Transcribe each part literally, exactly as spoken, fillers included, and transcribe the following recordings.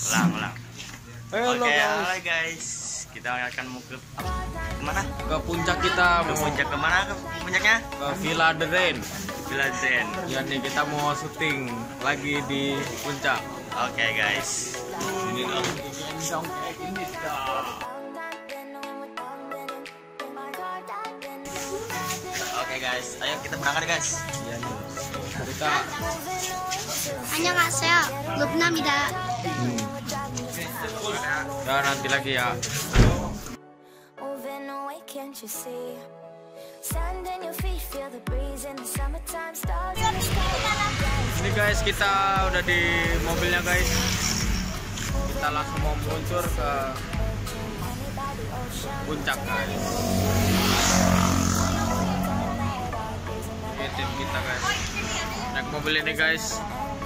Ulang, ulang. Halo Oke, guys. halo guys. Kita akan mau ke kemana? Ke puncak kita Ke mau puncak kemana? Ke puncaknya? ke Villa The Rain. Villa Zen. Ya nih kita mau syuting lagi di puncak. Oke guys. Ini dong. Oke guys, ayo kita berangkat guys. Ya nih. Kita 안녕하세요. 룹나입니다. hmm. Ya nanti lagi ya. Moving away, can't you see? Sand in your feet, feel the breeze in the summertime. Stars in the sky. Ini guys kita udah di mobilnya guys. Kita langsung mau meluncur ke puncak guys. Ini tim kita guys. Naik mobil ini guys.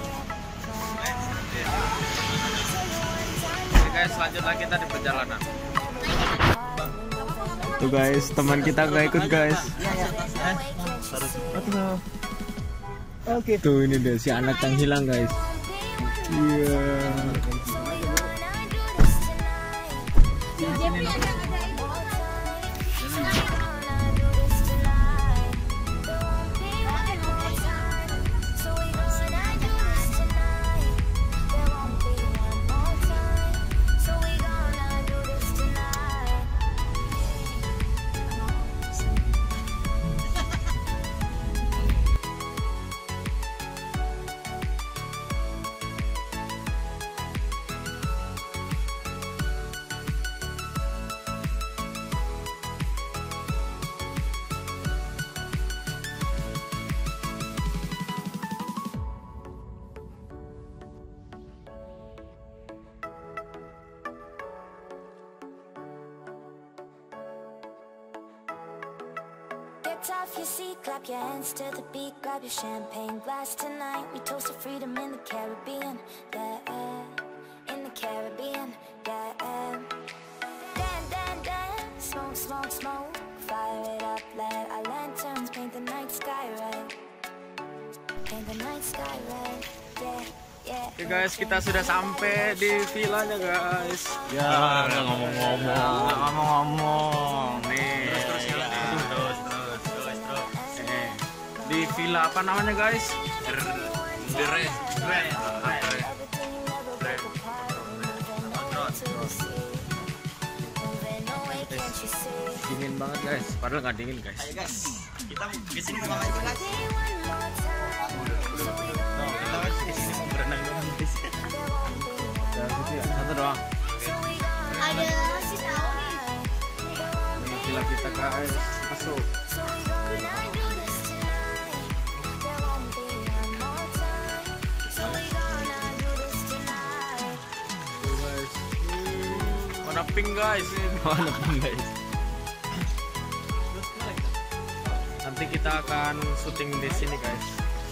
Oke guys, selanjutnya kita di perjalanan. Tuh guys, teman kita gak ikut guys. Oke. Tuh ini deh si anak yang hilang guys. Iya. Get off your seat, clap your hands to the beat, grab your champagne glass tonight. We toast to freedom in the Caribbean, yeah, in the Caribbean, yeah. Dan, dan, dan, smoke, smoke, smoke, fire it up, let our lanterns paint the night sky red, paint the night sky red, yeah. Yeah. Oke guys, kita sudah sampai di villanya guys. Ya, nggak ngomong-ngomong. Nggak ngomong-ngomong. Nih. Terus terus terus terus terus terus terus. Eh, di villa apa namanya guys? Dere. Dingin banget guys, padahal nggak dingin guys. Ayo guys, kita ke sini mau ngapain guys? No, kita ke sini mau berenang doang guys. Dan gitu ya, satu doang. Ada si tahu nih. Ini villa kita guys, masuk. Tuh, guys. Warna pink guys, ini warna pink guys. Nanti kita akan syuting di sini guys.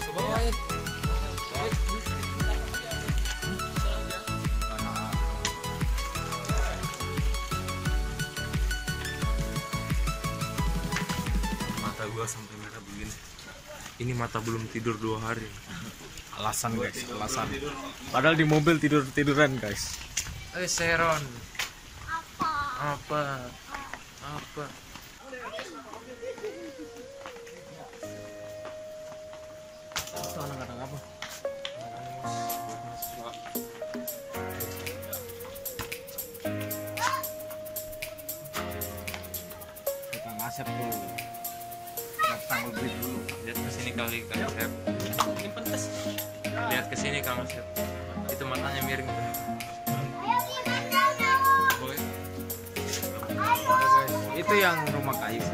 Mata gua sampai merah begini. Ini mata belum tidur dua hari. Alasan guys, alasan. Padahal di mobil tidur tiduran guys. Eh Seron. Apa? Apa? Apa? Itu anak-anak apa? Kita ngasep dulu. Kita beli dulu. Lihat ke sini kali Kang Asep. Ini pedes. Lihat ke sini Kang Asep. Itu matanya miring tuh. Boleh. Itu yang rumah kayu.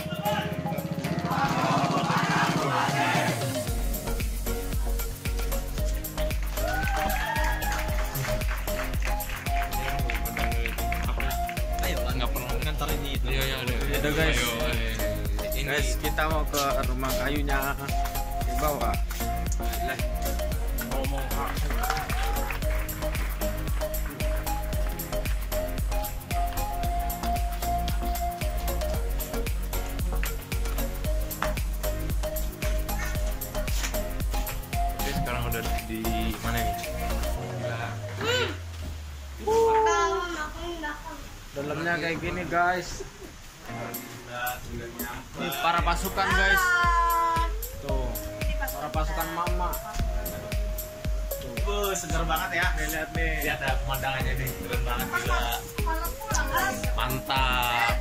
Ayo, nggak perlu ngantar ini itu. Iya iya iya. Udah guys. Ayo, ayo. Ini Guys, kita mau ke rumah kayunya di bawah. lah. Ngomong ah. Oke, sekarang udah di mana nih? kayak gini guys. Ini para pasukan guys. Tuh, para pasukan mama. Uh, seger banget ya. Lihat nih. Lihat ya pemandangannya nih, keren banget gila. Mantap.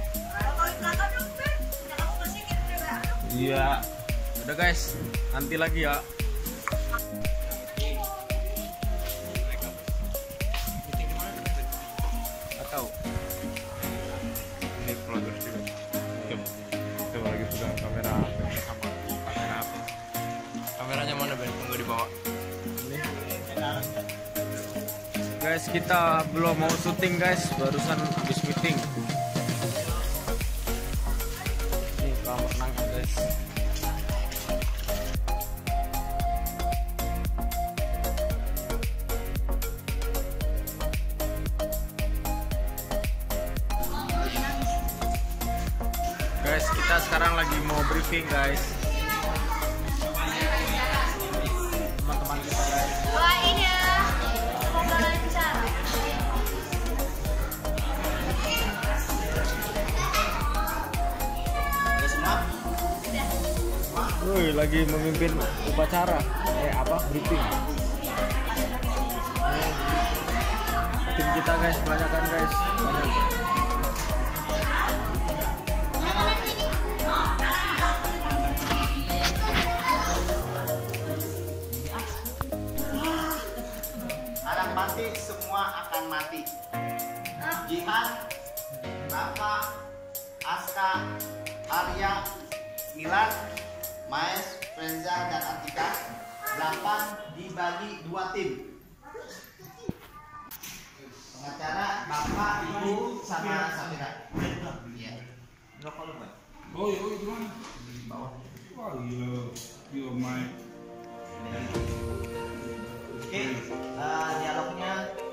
Iya. Udah guys, nanti lagi ya. Atau Ini vlogger juga. Coba lagi pegang kamera H P sama kamera H P. Kameranya mana Ben? Tunggu dibawa. guys, kita belum mau syuting guys, barusan habis meeting. Ini kolam renang guys. Guys, kita sekarang lagi mau briefing guys. Teman-teman kita guys. Doain ya. Semoga lancar. Woi, lagi memimpin upacara. Eh, apa? Briefing. Tim kita guys, kebanyakan guys. Banyak. Anak mati semua akan mati. Jihan, Rafa, Aska, Arya, Milan, Maes, Frenza, dan Atika. Delapan dibagi dua tim. Pengacara Bapak, Ibu, sama Safira. Iya. Oh iya, itu mana? Di bawah. Wah iya, iya main. Oke, eh, dialognya.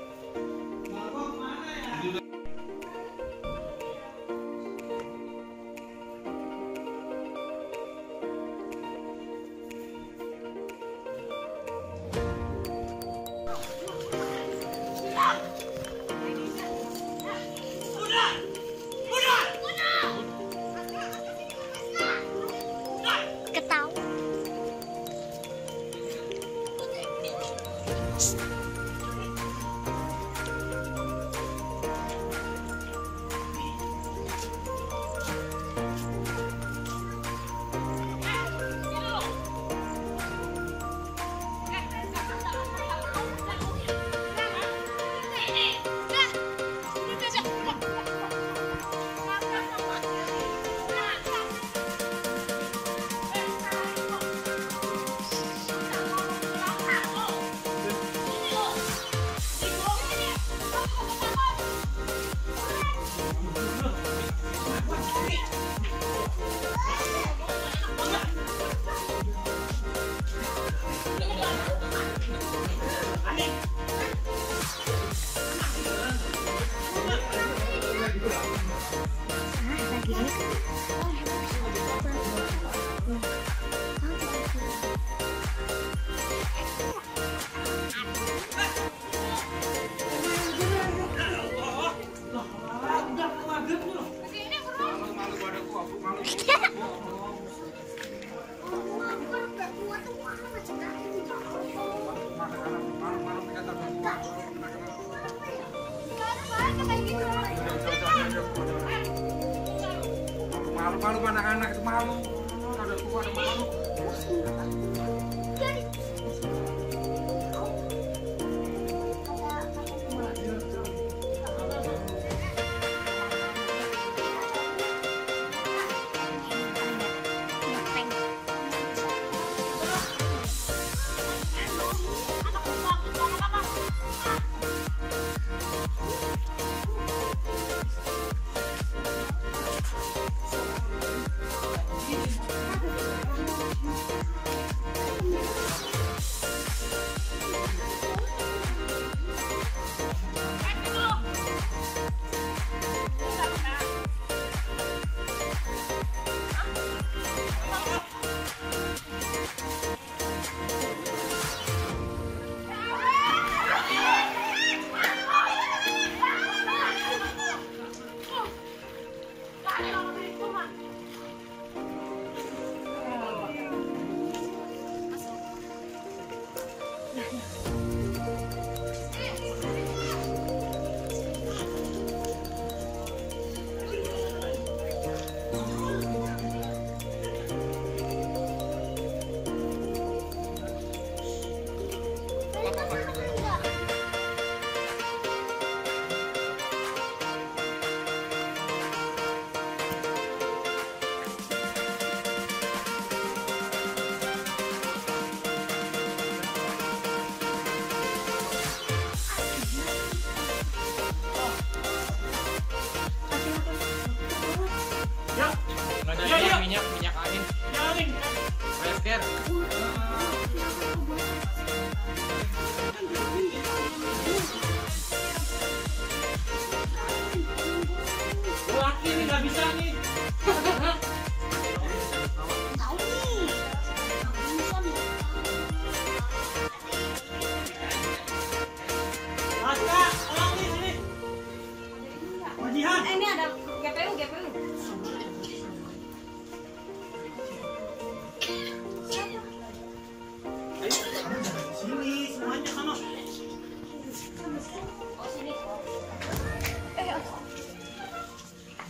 Ketawa. Malu-malu anak-anak itu malu. Ada tua ada malu.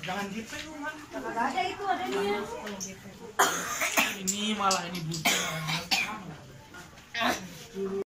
Ada itu adanya. Ini malah ini butuh.